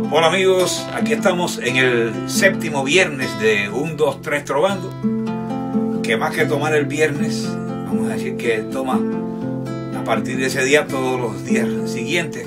Hola amigos, aquí estamos en el séptimo viernes de 1, 2, 3 Trovando, que más que tomar el viernes, vamos a decir que toma a partir de ese día todos los días siguientes.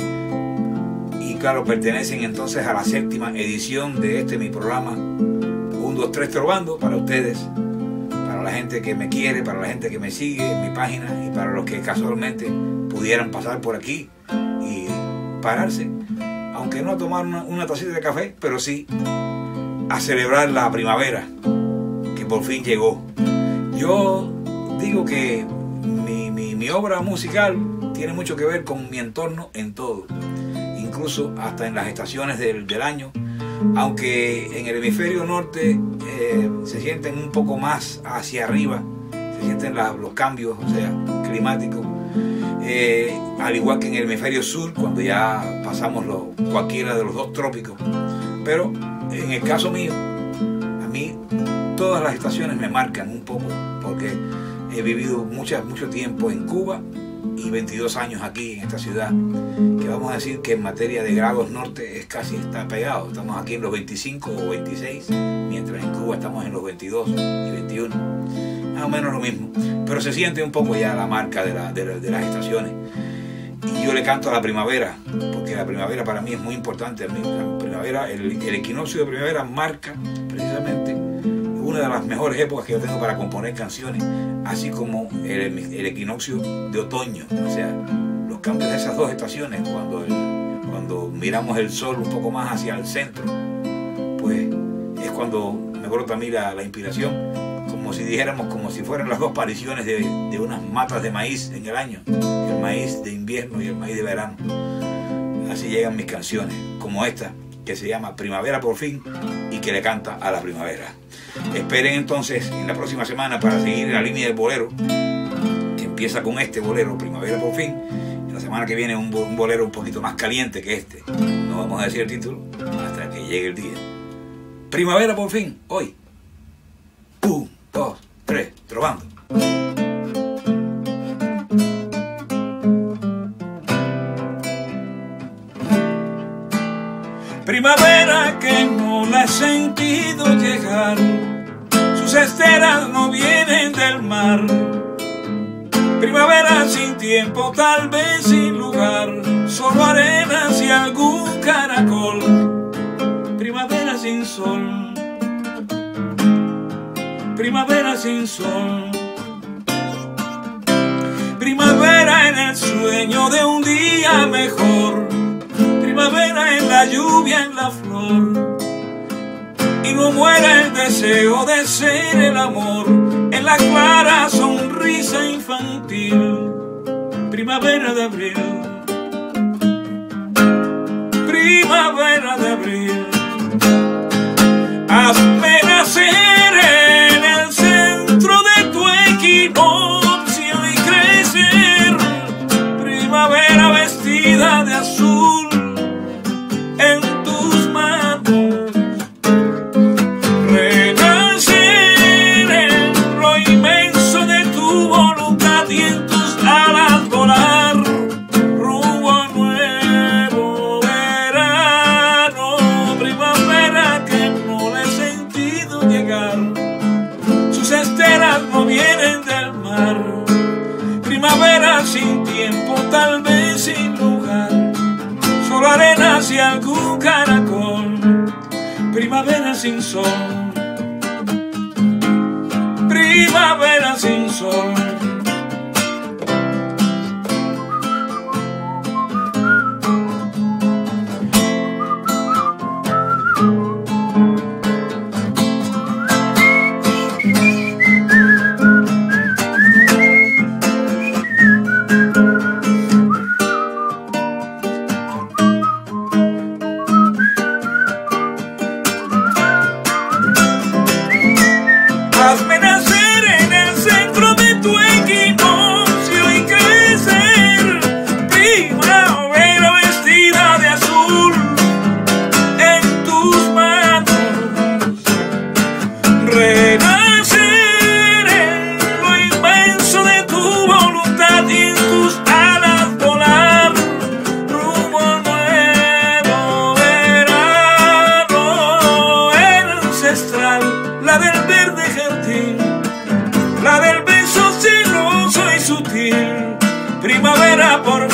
Y claro, pertenecen entonces a la séptima edición de mi programa 1, 2, 3 Trovando, para ustedes, para la gente que me quiere, para la gente que me sigue en mi página y para los que casualmente pudieran pasar por aquí y pararse, aunque no a tomar una tacita de café, pero sí a celebrar la primavera que por fin llegó. Yo digo que mi obra musical tiene mucho que ver con mi entorno en todo, incluso hasta en las estaciones del año, aunque en el hemisferio norte se sienten un poco más hacia arriba, se sienten los cambios, o sea, climáticos. Al igual que en el hemisferio sur, cuando ya pasamos cualquiera de los dos trópicos. Pero en el caso mío, a mí todas las estaciones me marcan un poco, porque he vivido mucho tiempo en Cuba y 22 años aquí en esta ciudad, que vamos a decir que en materia de grados norte está pegado. Estamos aquí en los 25 o 26, mientras en Cuba estamos en los 22 y 21. Más o menos lo mismo, pero se siente un poco ya la marca de las estaciones. Y yo le canto a la primavera, porque la primavera para mí es muy importante. La primavera, el equinoccio de primavera marca precisamente una de las mejores épocas que yo tengo para componer canciones, así como el equinoccio de otoño. O sea, los cambios de esas dos estaciones, cuando miramos el sol un poco más hacia el centro, pues es cuando me brota a mí la inspiración, como si dijéramos, como si fueran las dos apariciones de unas matas de maíz en el año, el maíz de invierno y el maíz de verano. Así llegan mis canciones, como esta, que se llama Primavera por fin y que le canta a la primavera. Esperen entonces en la próxima semana para seguir en la línea del bolero, que empieza con este bolero, Primavera por fin. En la semana que viene un bolero un poquito más caliente que este. No vamos a decir el título hasta que llegue el día. Primavera por fin, hoy. 1, 2, 3, Trovando. Primavera que no la he sentido llegar, sus esteras no vienen del mar. Primavera sin tiempo, tal vez sin lugar, solo arenas y algún caracol. Primavera sin sol, primavera sin sol. Primavera en el sueño de un día mejor, primavera en la lluvia, en la flor. Y no muera el deseo de ser el amor en la clara sonrisa infantil. Primavera de abril, primavera de abril. Hazme nacer en el centro de tu equinoccio y crecer. Primavera vestida de azul en tus manos, renacer en lo inmenso de tu voluntad y en tus alas volar rumbo a nuevo verano. Primavera que no le he sentido llegar, sus esteras no vienen del mar. Primavera sin tiempo, tal vez sin lugar, solo arenas y algún caracol. Primavera sin sol, primavera sin sol. Hazme nacer en el centro de tu por